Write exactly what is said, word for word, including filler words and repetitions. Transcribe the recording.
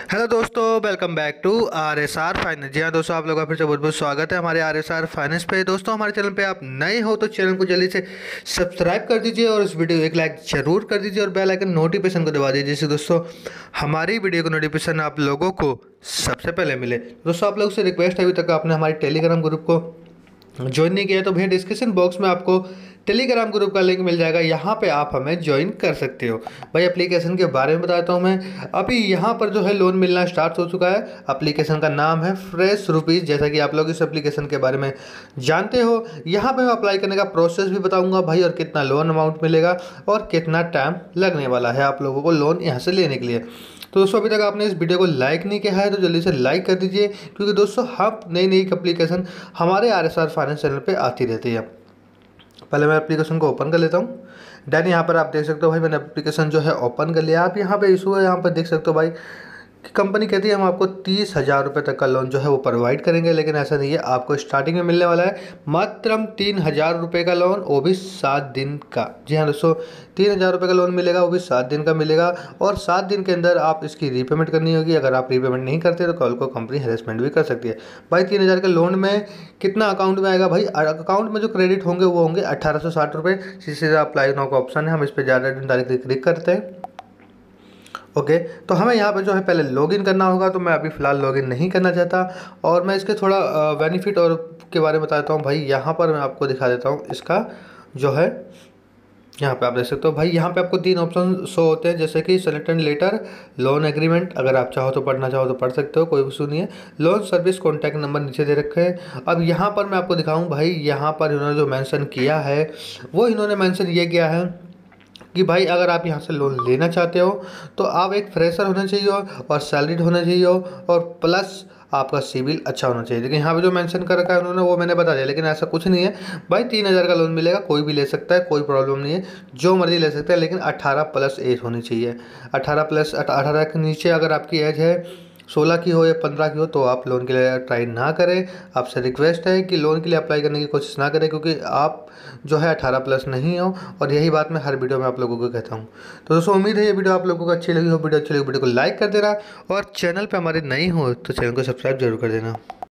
Hello दोस्तों, welcome back to R S R finance. जी हाँ दोस्तों, आप लोगों का फिर से बहुत बहुत स्वागत है हमारे आर एस आर फाइनेंस पे। दोस्तों, हमारे चैनल पे आप नए हो तो चैनल को जल्दी से सब्सक्राइब कर दीजिए और इस वीडियो को एक लाइक जरूर कर दीजिए और बेल आइकन नोटिफिकेशन को दबा दीजिए, जिससे दोस्तों हमारी वीडियो को नोटिफिकेशन आप लोगों को सबसे पहले मिले। दोस्तों, आप लोगों से रिक्वेस्ट है, अभी तक आपने हमारे टेलीग्राम ग्रुप को ज्वाइन नहीं किया है तो भैया डिस्क्रिप्शन बॉक्स में आपको टेलीग्राम ग्रुप का लिंक मिल जाएगा, यहाँ पे आप हमें ज्वाइन कर सकते हो। भाई एप्लीकेशन के बारे में बताता हूँ मैं। अभी यहाँ पर जो है लोन मिलना स्टार्ट हो चुका है। एप्लीकेशन का नाम है फ्रेश रुपीज़, जैसा कि आप लोग इस एप्लीकेशन के बारे में जानते हो। यहाँ पे मैं अप्लाई करने का प्रोसेस भी बताऊँगा भाई, और कितना लोन अमाउंट मिलेगा और कितना टाइम लगने वाला है आप लोगों को लोन यहाँ से लेने के लिए। तो दोस्तों, अभी तक आपने इस वीडियो को लाइक नहीं किया है तो जल्दी से लाइक कर दीजिए, क्योंकि दोस्तों हम नई नई एप्लीकेशन हमारे R S R finance channel पे आती रहती है। पहले मैं एप्लीकेशन को ओपन कर लेता हूँ। डैन यहाँ पर आप देख सकते हो भाई, मैंने एप्लीकेशन जो है ओपन कर लिया। आप यहाँ पे इशू है, यहाँ पर देख सकते हो भाई कि कंपनी कहती है हम आपको तीस हज़ार रुपये तक का लोन जो है वो प्रोवाइड करेंगे, लेकिन ऐसा नहीं है। आपको स्टार्टिंग में मिलने वाला है मात्र तीन हज़ार रुपये का लोन, वो भी सात दिन का। जी हाँ दोस्तों, तीन हज़ार रुपये का लोन मिलेगा, वो भी सात दिन का मिलेगा, और सात दिन के अंदर आप इसकी रीपेमेंट करनी होगी। अगर आप रीपेमेंट नहीं करते तो कल को कंपनी हेरेसमेंट भी कर सकती है। भाई तीन हज़ार के लोन में कितना अकाउंट में आएगा? भाई अकाउंट में जो क्रेडिट होंगे वो होंगे अट्ठारह सौ साठ रुपये। सीधे अप्लाई नाउ का ऑप्शन है, हम इस पर ज़्यादा डायरेक्ट क्लिक करते हैं। ओके okay, तो हमें यहाँ पर जो है पहले लॉगिन करना होगा, तो मैं अभी फ़िलहाल लॉगिन नहीं करना चाहता। और मैं इसके थोड़ा बेनिफिट और के बारे में बताता हूँ भाई। यहाँ पर मैं आपको दिखा देता हूँ इसका जो है, यहाँ पे आप देख सकते हो भाई, यहाँ पे आपको तीन ऑप्शन शो होते हैं, जैसे कि सेलेक्टेड लेटर, लोन एग्रीमेंट। अगर आप चाहो तो पढ़ना चाहो तो पढ़ सकते हो, कोई इशू नहीं है। लोन सर्विस कॉन्टैक्ट नंबर नीचे दे रखे हैं। अब यहाँ पर मैं आपको दिखाऊँ भाई, यहाँ पर इन्होंने जो मेंशन किया है वो इन्होंने मेंशन ये किया है कि भाई अगर आप यहाँ से लोन लेना चाहते हो तो आप एक फ्रेशर होना चाहिए और सैलरीड होना चाहिए और प्लस आपका सिविल अच्छा होना चाहिए। लेकिन यहाँ पे जो मेंशन कर रखा है उन्होंने वो मैंने बता दिया, लेकिन ऐसा कुछ नहीं है भाई। तीन हज़ार का लोन मिलेगा, कोई भी ले सकता है, कोई प्रॉब्लम नहीं है, जो मर्जी ले सकता है, लेकिन अट्ठारह प्लस एज होनी चाहिए। अट्ठारह प्लस अठारह के नीचे अगर आपकी एज है सोलह की हो या पंद्रह की हो तो आप लोन के लिए ट्राई ना करें। आपसे रिक्वेस्ट है कि लोन के लिए अप्लाई करने की कोशिश ना करें, क्योंकि आप जो है अठारह प्लस नहीं हो, और यही बात मैं हर वीडियो में आप लोगों को कहता हूँ। तो दोस्तों, उम्मीद है ये वीडियो आप लोगों को अच्छी लगी हो। वीडियो अच्छी लगी वीडियो को लाइक कर देना, और चैनल पर हमारे नए हो तो चैनल को सब्सक्राइब जरूर कर देना।